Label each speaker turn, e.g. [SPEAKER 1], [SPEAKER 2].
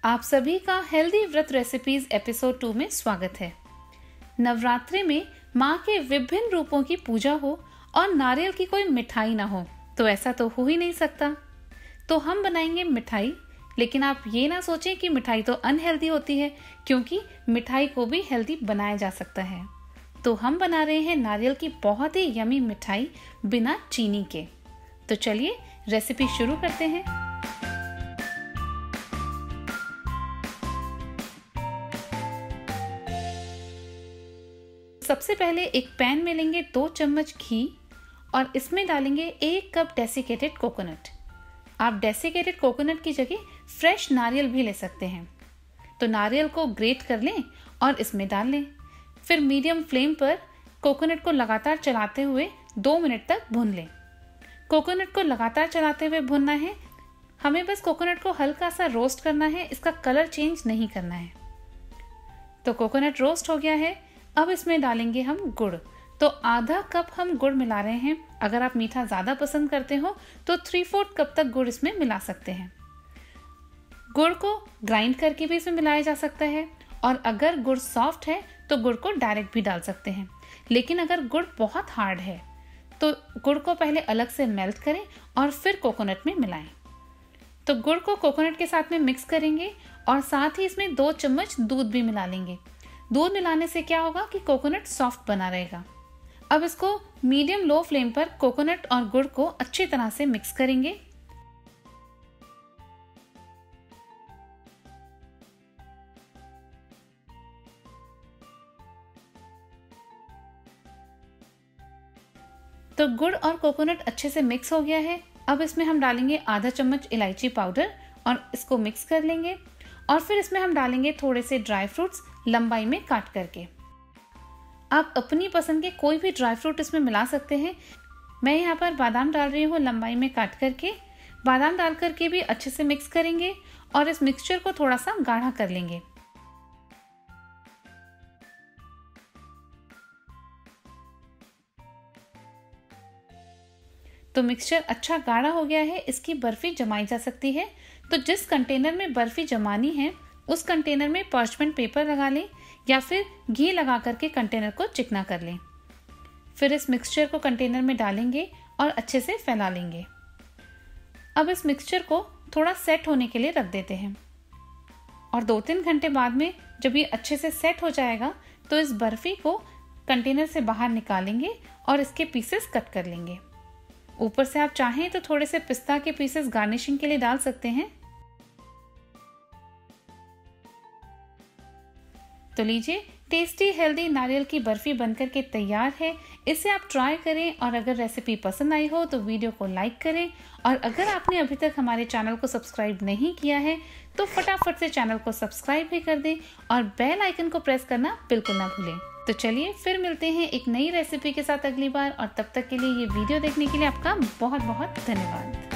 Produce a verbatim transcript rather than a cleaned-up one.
[SPEAKER 1] आप सभी का हेल्दी व्रत रेसिपीज एपिसोड टू में स्वागत है। नवरात्रि में माँ के विभिन्न रूपों की पूजा हो और नारियल की कोई मिठाई ना हो तो ऐसा तो हो ही नहीं सकता। तो हम बनाएंगे मिठाई, लेकिन आप ये ना सोचें कि मिठाई तो अनहेल्दी होती है, क्योंकि मिठाई को भी हेल्दी बनाया जा सकता है। तो हम बना रहे हैं नारियल की बहुत ही यमी मिठाई बिना चीनी के। तो चलिए रेसिपी शुरू करते हैं। सबसे पहले एक पैन में लेंगे दो चम्मच घी और इसमें डालेंगे एक कप डेसिकेटेड कोकोनट। आप डेसिकेटेड कोकोनट की जगह फ्रेश नारियल भी ले सकते हैं। तो नारियल को ग्रेट कर लें और इसमें डाल लें। फिर मीडियम फ्लेम पर कोकोनट को लगातार चलाते हुए दो मिनट तक भून लें। कोकोनट को लगातार चलाते हुए भूनना है। हमें बस कोकोनट को हल्का सा रोस्ट करना है, इसका कलर चेंज नहीं करना है। तो कोकोनट रोस्ट हो गया है। अब इसमें डालेंगे हम गुड़। तो आधा कप हम गुड़ मिला रहे हैं। अगर आप मीठा ज़्यादा पसंद करते हो तो थ्री फोर्थ कप तक गुड़ इसमें मिला सकते हैं। गुड़ को ग्राइंड करके भी इसमें मिलाया जा सकता है, और अगर गुड़ सॉफ्ट है तो गुड़ को डायरेक्ट भी डाल सकते हैं। लेकिन अगर गुड़ बहुत हार्ड है तो गुड़ को पहले अलग से मेल्ट करें और फिर कोकोनट में मिलाएं। तो गुड़ को कोकोनट के साथ में मिक्स करेंगे और साथ ही इसमें दो चम्मच दूध भी मिला लेंगे। दूध मिलाने से क्या होगा कि कोकोनट सॉफ्ट बना रहेगा। अब इसको मीडियम लो फ्लेम पर कोकोनट और गुड़ को अच्छी तरह से मिक्स करेंगे। तो गुड़ और कोकोनट अच्छे से मिक्स हो गया है। अब इसमें हम डालेंगे आधा चम्मच इलायची पाउडर और इसको मिक्स कर लेंगे। और फिर इसमें हम डालेंगे थोड़े से ड्राई फ्रूट्स लंबाई में काट करके। आप अपनी पसंद के कोई भी ड्राई फ्रूट इसमें मिला सकते हैं। मैं यहाँ पर बादाम डाल रही हूँ लंबाई में काट करके। बादाम डाल करके भी अच्छे से मिक्स करेंगे और इस मिक्सचर को थोड़ा सा गाढ़ा कर लेंगे। तो मिक्सचर अच्छा गाढ़ा हो गया है। इसकी बर्फी जमाई जा सकती है। तो जिस कंटेनर में बर्फी जमानी है उस कंटेनर में पार्चमेंट पेपर लगा लें या फिर घी लगा करके कंटेनर को चिकना कर लें। फिर इस मिक्सचर को कंटेनर में डालेंगे और अच्छे से फैला लेंगे। अब इस मिक्सचर को थोड़ा सेट होने के लिए रख देते हैं, और दो तीन घंटे बाद में जब ये अच्छे से सेट हो जाएगा तो इस बर्फी को कंटेनर से बाहर निकालेंगे और इसके पीसेस कट कर लेंगे। ऊपर से आप चाहें तो थोड़े से पिस्ता के पीसेस गार्निशिंग के लिए डाल सकते हैं। तो लीजिए, टेस्टी हेल्दी नारियल की बर्फी बनकर के तैयार है। इसे आप ट्राई करें, और अगर रेसिपी पसंद आई हो तो वीडियो को लाइक करें। और अगर आपने अभी तक हमारे चैनल को सब्सक्राइब नहीं किया है तो फटाफट से चैनल को सब्सक्राइब भी कर दें और बेल आइकन को प्रेस करना बिल्कुल ना भूलें। तो चलिए फिर मिलते हैं एक नई रेसिपी के साथ अगली बार, और तब तक के लिए ये वीडियो देखने के लिए आपका बहुत बहुत धन्यवाद।